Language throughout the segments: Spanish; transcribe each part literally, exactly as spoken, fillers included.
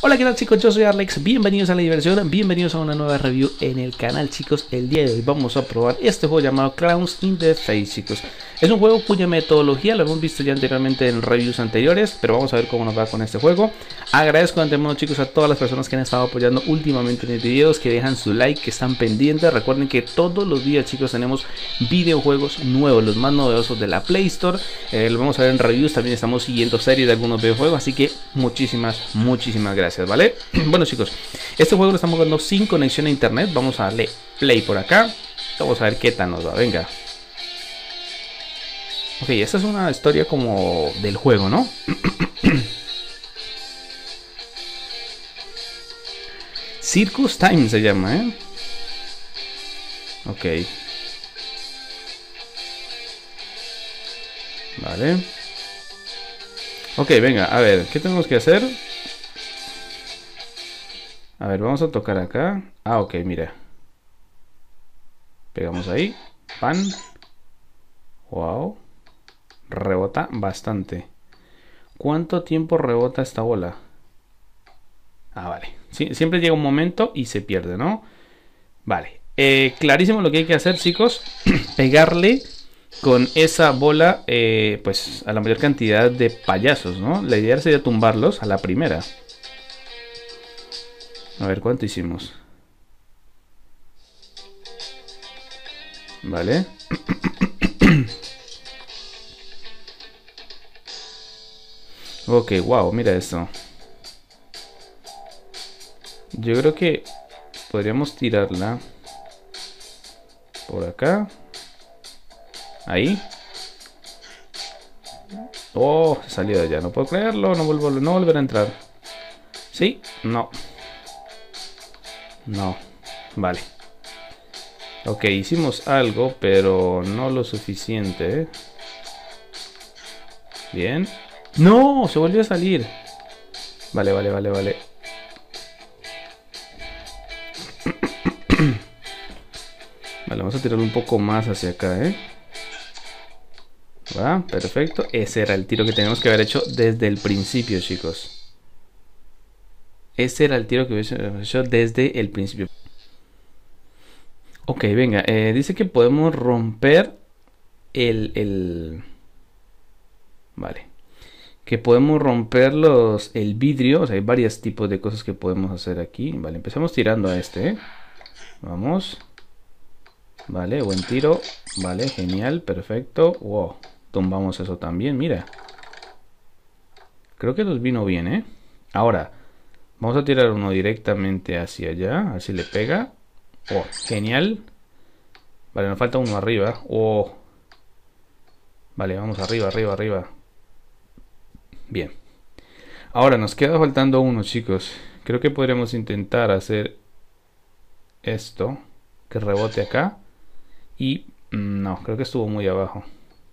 Hola, ¿qué tal, chicos? Yo soy Arlex, bienvenidos a la diversión, bienvenidos a una nueva review en el canal, chicos. El día de hoy vamos a probar este juego llamado Clowns in the Face, chicos. Es un juego cuya metodología lo hemos visto ya anteriormente en reviews anteriores, pero vamos a ver cómo nos va con este juego. Agradezco de antemano, chicos, a todas las personas que han estado apoyando últimamente en mis videos, que dejan su like, que están pendientes. Recuerden que todos los días, chicos, tenemos videojuegos nuevos, los más novedosos de la Play Store. Eh, lo vamos a ver en reviews, también estamos siguiendo series de algunos videojuegos, así que muchísimas, muchísimas gracias, ¿vale? Bueno, chicos, este juego lo estamos jugando sin conexión a internet. Vamos a darle play por acá. Vamos a ver qué tal nos va, venga. Ok, esta es una historia como del juego, ¿no? Circus Time se llama, ¿eh? Ok. Vale. Ok, venga, a ver, ¿qué tenemos que hacer? A ver, vamos a tocar acá. Ah, ok, mira. Pegamos ahí. Pan. Wow. Rebota bastante. ¿Cuánto tiempo rebota esta bola? Ah, vale. Sí, siempre llega un momento y se pierde, ¿no? Vale. Eh, clarísimo lo que hay que hacer, chicos. Pegarle con esa bola, eh, pues, a la mayor cantidad de payasos, ¿no? La idea sería tumbarlos a la primera. A ver, ¿cuánto hicimos? Vale. Ok, wow, mira esto. Yo creo que podríamos tirarla por acá. Ahí. Oh, se salió de allá. No puedo creerlo. No vuelvo, no volver a entrar. ¿Sí? No. No. Vale. Ok, hicimos algo, pero no lo suficiente, ¿eh? Bien. ¡No! Se volvió a salir. Vale, vale, vale, vale. Vale, vamos a tirarlo un poco más hacia acá, ¿eh? Va, perfecto. Ese era el tiro que teníamos que haber hecho desde el principio, chicos. Ese era el tiro que hubiésemos hecho desde el principio. Ok, venga. Eh, dice que podemos romper el, el... Vale. Que podemos romper los, el vidrio. O sea, hay varios tipos de cosas que podemos hacer aquí. Vale, empezamos tirando a este, ¿eh? Vamos. Vale, buen tiro. Vale, genial, perfecto. Wow, tumbamos eso también, mira. Creo que nos vino bien, ¿eh? Ahora, vamos a tirar uno directamente hacia allá. A ver si le pega. Oh, genial. Vale, nos falta uno arriba. Oh. Vale, vamos arriba, arriba, arriba. Bien. Ahora nos queda faltando uno, chicos. Creo que podríamos intentar hacer esto. Que rebote acá. Y no, creo que estuvo muy abajo.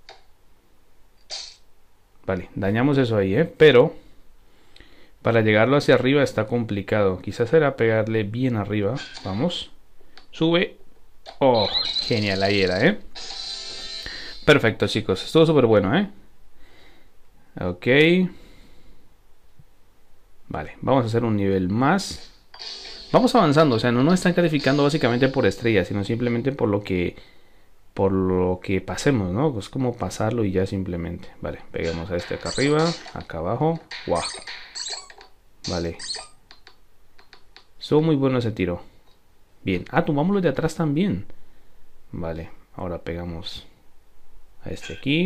Vale, dañamos eso ahí, ¿eh? Pero para llegarlo hacia arriba está complicado. Quizás será pegarle bien arriba. Vamos. Sube. Oh, genial, ahí era, ¿eh? Perfecto, chicos. Estuvo súper bueno, ¿eh? Ok. Vale, vamos a hacer un nivel más. Vamos avanzando, o sea, no nos están calificando básicamente por estrellas, sino simplemente por lo que por lo que pasemos, ¿no? Pues como pasarlo y ya simplemente. Vale, peguemos a este acá arriba, acá abajo. Wow. Vale. Estuvo muy bueno ese tiro. Bien. Ah, tumbamos los de atrás también. Vale, ahora pegamos a este aquí.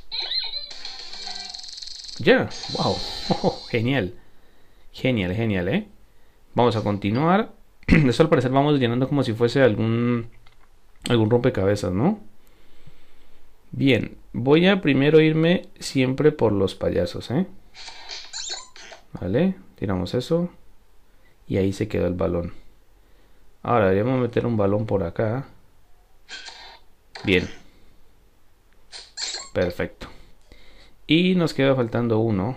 Ya, yeah. Wow. Oh, genial. Genial, genial, ¿eh? Vamos a continuar. Esto al parecer vamos llenando como si fuese algún algún rompecabezas, ¿no? Bien, voy a primero irme siempre por los payasos, ¿eh? Vale, tiramos eso. Y ahí se quedó el balón. Ahora deberíamos meter un balón por acá. Bien. Perfecto. Y nos queda faltando uno.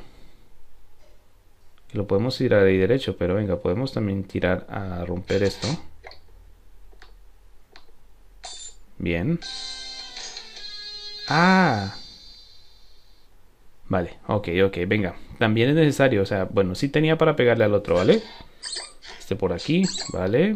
Lo podemos tirar ahí derecho, pero venga, podemos también tirar a romper esto. Bien. Ah. Vale, ok, ok, venga. También es necesario, o sea, bueno, sí tenía para pegarle al otro, ¿vale? Este por aquí, vale.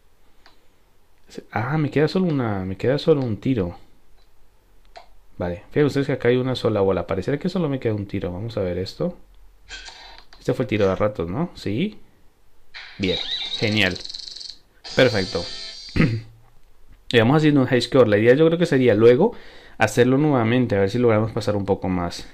Ah, me queda solo una, me queda solo un tiro. Vale, fíjense ustedes que acá hay una sola bola. Pareciera que solo me queda un tiro. Vamos a ver esto. Este fue el tiro de ratos, ¿no? Sí. Bien, genial. Perfecto. Y vamos haciendo un high score. La idea yo creo que sería luego hacerlo nuevamente. A ver si logramos pasar un poco más.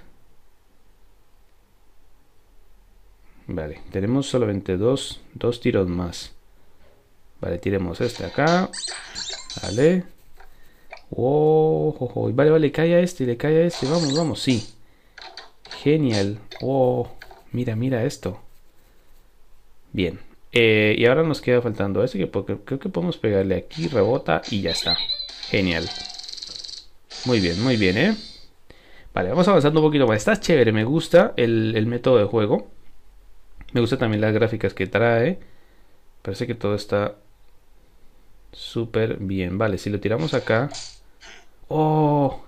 Vale, tenemos solamente dos, dos tiros más. Vale, tiremos este acá. Vale. Wow, oh, oh. Vale, vale, cae a este, le cae a este. Vamos, vamos, sí. Genial. Wow, mira, mira esto. Bien. Eh, y ahora nos queda faltando este que porque creo que podemos pegarle aquí, rebota y ya está. Genial. Muy bien, muy bien, ¿eh? Vale, vamos avanzando un poquito más. Está chévere, me gusta el, el método de juego. Me gusta también las gráficas que trae. Parece que todo está súper bien. Vale, si lo tiramos acá. ¡Oh!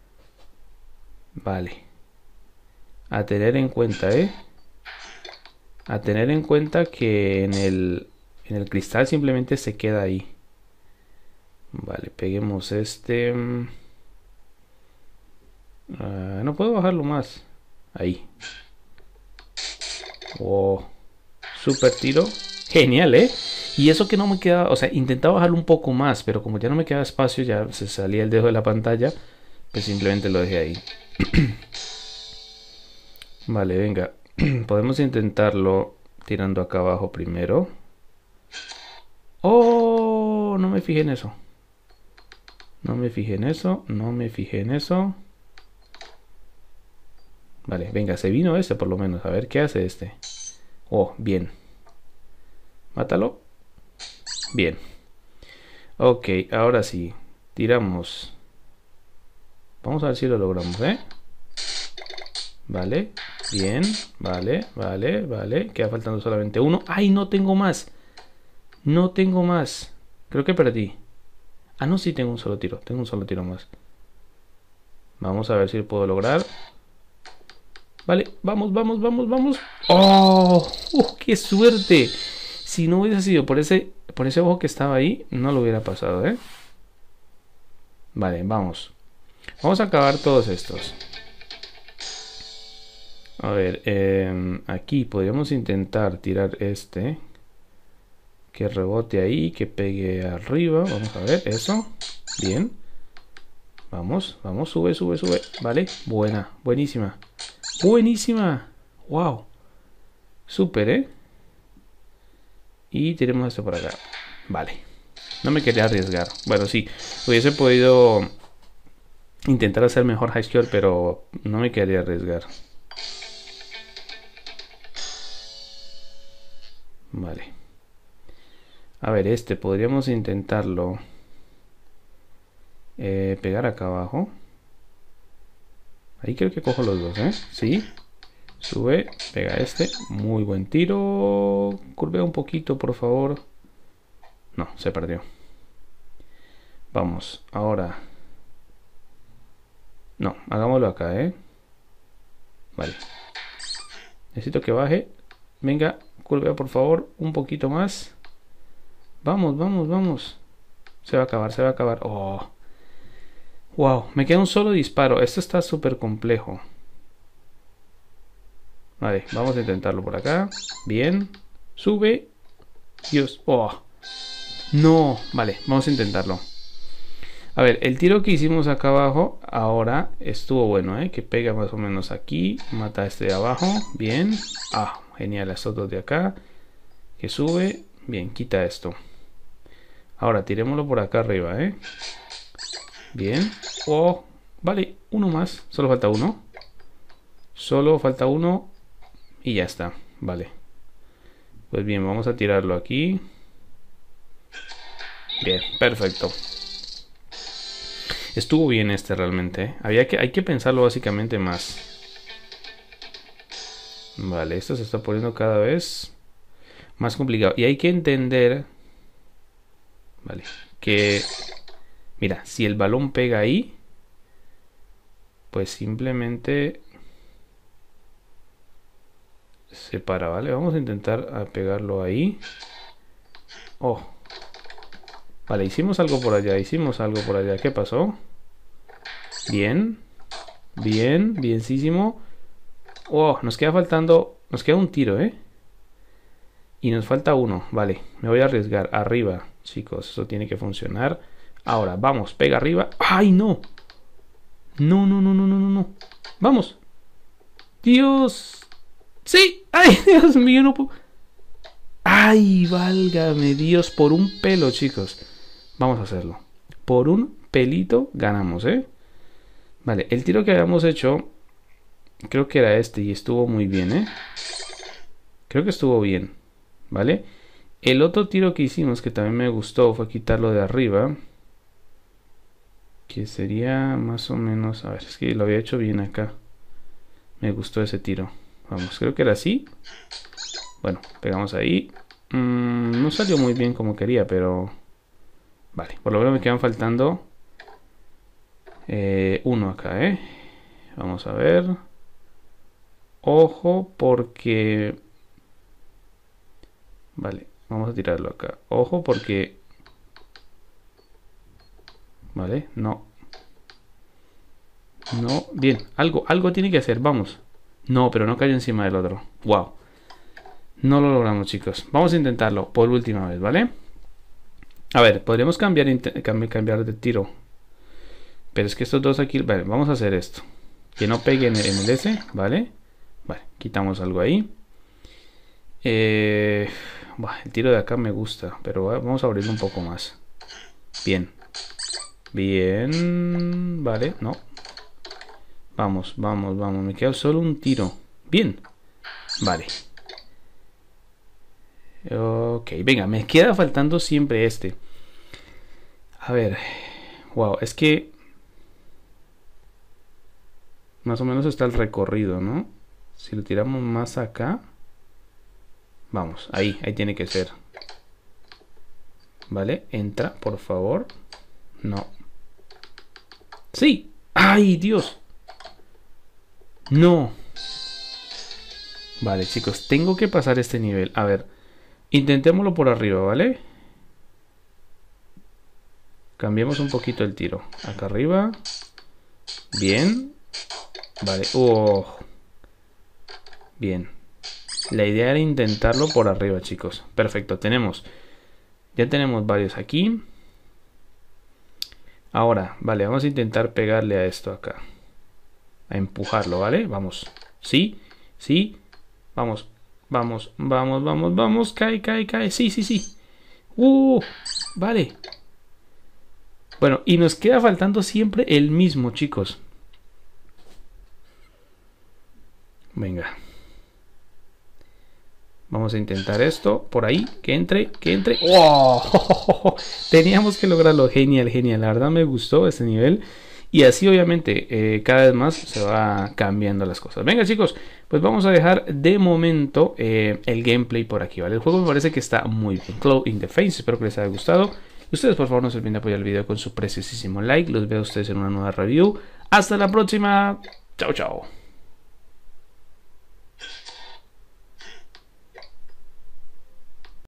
Vale. A tener en cuenta, ¿eh? A tener en cuenta que en el, en el cristal simplemente se queda ahí. Vale, peguemos este. Uh, no puedo bajarlo más. Ahí. Wow. Super tiro. Genial, ¿eh? Y eso que no me queda, o sea, intentaba bajarlo un poco más, pero como ya no me queda espacio, ya se salía el dedo de la pantalla, pues simplemente lo dejé ahí. Vale, venga. Podemos intentarlo tirando acá abajo primero. ¡Oh! No me fijé en eso. No me fijé en eso. No me fijé en eso. Vale, venga, se vino este por lo menos. A ver qué hace este. Oh, bien. Mátalo. Bien. Ok, ahora sí. Tiramos. Vamos a ver si lo logramos, ¿eh? Vale, bien. Vale, vale, vale. Queda faltando solamente uno. ¡Ay, no tengo más! No tengo más. Creo que perdí. Ah, no, sí, tengo un solo tiro. Tengo un solo tiro más. Vamos a ver si lo puedo lograr. Vale, vamos, vamos, vamos, vamos. ¡Oh! ¡Uh, qué suerte! Si no hubiese sido por ese, por ese ojo que estaba ahí, no lo hubiera pasado, ¿eh? Vale, vamos. Vamos a acabar todos estos. A ver, eh, aquí podríamos intentar tirar este. Que rebote ahí, que pegue arriba. Vamos a ver, eso. Bien. Vamos, vamos, sube, sube, sube. Vale, buena, buenísima. Buenísima. Wow. Súper, ¿eh? Y tiremos esto por acá. Vale. No me quería arriesgar. Bueno, sí. Hubiese podido intentar hacer mejor high score, pero no me quería arriesgar. Vale. A ver, este podríamos intentarlo. Eh, pegar acá abajo. Ahí creo que cojo los dos, ¿eh? Sí. Sube, pega este. Muy buen tiro. Curvea un poquito, por favor. No, se perdió. Vamos, ahora. No, hagámoslo acá, ¿eh? Vale. Necesito que baje. Venga, curvea por favor un poquito más. Vamos, vamos, vamos. Se va a acabar, se va a acabar. Oh. Wow, me queda un solo disparo. Esto está súper complejo. Vale, vamos a intentarlo por acá. Bien. Sube. Dios. Oh. No. Vale, vamos a intentarlo. A ver, el tiro que hicimos acá abajo ahora estuvo bueno, ¿eh? Que pega más o menos aquí. Mata a este de abajo. Bien. Ah, genial. Estos dos de acá. Que sube. Bien, quita esto. Ahora, tirémoslo por acá arriba, ¿eh? Bien. Oh, vale, uno más. Solo falta uno. Solo falta uno. Y ya está. Vale. Pues bien, vamos a tirarlo aquí. Bien, perfecto. Estuvo bien este realmente, ¿eh? Había que, hay que pensarlo básicamente más. Vale, esto se está poniendo cada vez más complicado. Y hay que entender... Vale, que... Mira, si el balón pega ahí, pues simplemente se para, ¿vale? Vamos a intentar pegarlo ahí. Oh. Vale, hicimos algo por allá, hicimos algo por allá. ¿Qué pasó? Bien. Bien, bienísimo. Oh, nos queda faltando... Nos queda un tiro, ¿eh? Y nos falta uno. Vale, me voy a arriesgar. Arriba, chicos, eso tiene que funcionar. Ahora, vamos, pega arriba. ¡Ay, no! No, no, no, no, no, no, no. ¡Vamos! ¡Dios! ¡Sí! ¡Ay, Dios mío! No puedo... ¡Ay, válgame Dios! Por un pelo, chicos. Vamos a hacerlo. Por un pelito ganamos, ¿eh? Vale, el tiro que habíamos hecho... Creo que era este y estuvo muy bien, ¿eh? Creo que estuvo bien, ¿vale? El otro tiro que hicimos que también me gustó fue quitarlo de arriba. Que sería más o menos... A ver, es que lo había hecho bien acá. Me gustó ese tiro. Vamos, creo que era así. Bueno, pegamos ahí. Mm, no salió muy bien como quería, pero... Vale, por lo menos me quedan faltando... Eh, uno acá, ¿eh? Vamos a ver... Ojo porque... Vale, vamos a tirarlo acá. Ojo porque... Vale, no. No, bien, algo, algo tiene que hacer, vamos. No, pero no cayó encima del otro. Wow. No lo logramos, chicos. Vamos a intentarlo por última vez, ¿vale? A ver, podríamos cambiar, cambiar de tiro. Pero es que estos dos aquí... Vale, vamos a hacer esto. Que no pegue en el, en el S, ¿vale? Vale, quitamos algo ahí. Eh, bah, el tiro de acá me gusta, pero vamos a abrirlo un poco más. Bien. Bien. Vale, no. Vamos, vamos, vamos. Me queda solo un tiro. Bien. Vale. Ok, venga, me queda faltando siempre este. A ver. Wow, es que... Más o menos está el recorrido, ¿no? Si lo tiramos más acá... Vamos, ahí, ahí tiene que ser. Vale, entra, por favor. No. ¡Sí! ¡Ay, Dios! No. Vale, chicos, tengo que pasar este nivel. A ver, intentémoslo por arriba, ¿vale? Cambiemos un poquito el tiro. Acá arriba. Bien. Vale. Oh. Bien. La idea era intentarlo por arriba, chicos. Perfecto, tenemos. Ya tenemos varios aquí. Ahora, vale, vamos a intentar pegarle a esto acá. A empujarlo, ¿vale? Vamos. Sí, sí. Vamos, vamos, vamos, vamos, vamos. Cae, cae, cae. Sí, sí, sí. Uh, vale. Bueno, y nos queda faltando siempre el mismo, chicos. Venga. Vamos a intentar esto. Por ahí. Que entre. Que entre. ¡Wow! Teníamos que lograrlo. Genial, genial. La verdad me gustó este nivel. Y así obviamente eh, cada vez más se va cambiando las cosas. Venga, chicos. Pues vamos a dejar de momento eh, el gameplay por aquí, ¿vale? El juego me parece que está muy bien. Claw in the Face. Espero que les haya gustado. Ustedes por favor no se olviden de apoyar el video con su preciosísimo like. Los veo a ustedes en una nueva review. Hasta la próxima. Chao, chao.